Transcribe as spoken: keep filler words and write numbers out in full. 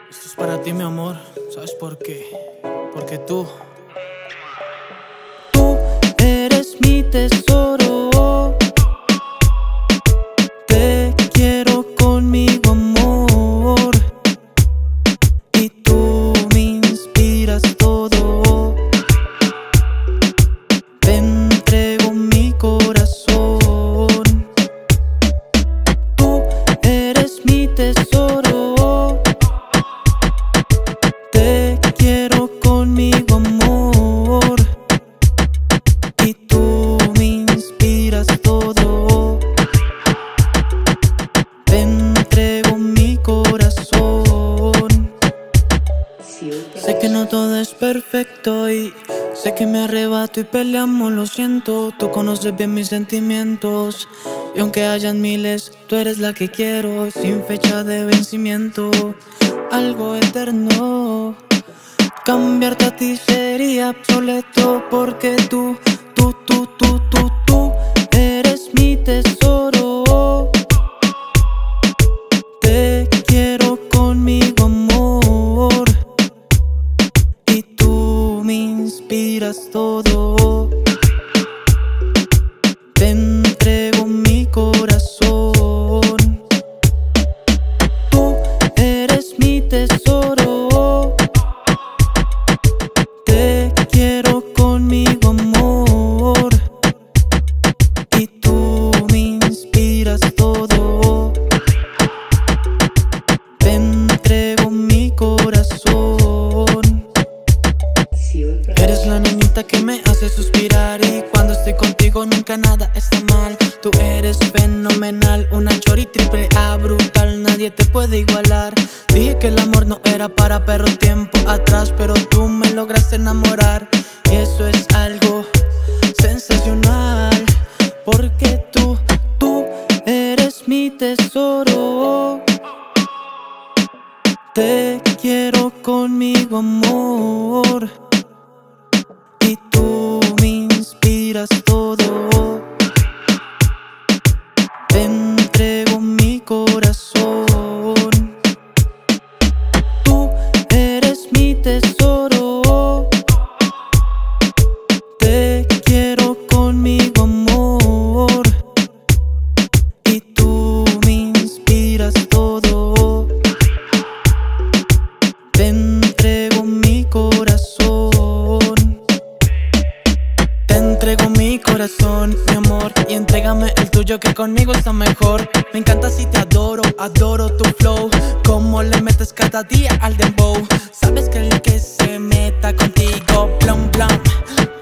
Esto es para ti, mi amor. ¿Sabes por qué? Porque tú Tú eres mi tesoro. Te quiero conmigo, amor. Y tú me inspiras todo. Te entrego mi corazón. Tú eres mi tesoro. Te quiero conmigo, amor. Y tú me inspiras todo. Te entrego mi corazón. Sé que no todo es perfecto y sé que me arrebato y peleamos, lo siento. Tú conoces bien mis sentimientos y aunque hayan miles, tú eres la que quiero. Sin fecha de vencimiento, algo eterno. Cambiarte a ti sería obsoleto porque tú, tú, tú, tú, tú, tú eres mi tesoro. Te quiero conmigo, amor. Y tú me inspiras todo. Te entrego mi corazón. Tú eres mi tesoro. Te quiero conmigo, amor. Y tú me inspiras todo. Te entrego mi corazón. Eres la niñita que me hace suspirar y cuando estoy contigo nunca nada está mal. Tú eres fenomenal, una chori triple A brutal, nadie te puede igualar. Dije que el amor no era para perros tiempo atrás, pero tú me lograste enamorar y eso es algo sensacional. Porque tú, tú eres mi tesoro. Te quiero conmigo, amor. Y tú me inspiras todo. Te entrego mi corazón. Tú eres mi tesoro. Te quiero conmigo, amor. Y tú me inspiras todo. Te entrego mi corazón. Te entrego mi corazón, mi amor. Y entrégame el tuyo que conmigo está mejor. Me encanta si te adoro, adoro tu flow. Como le metes cada día al dembow. Sabes que el que se meta contigo, plum plum,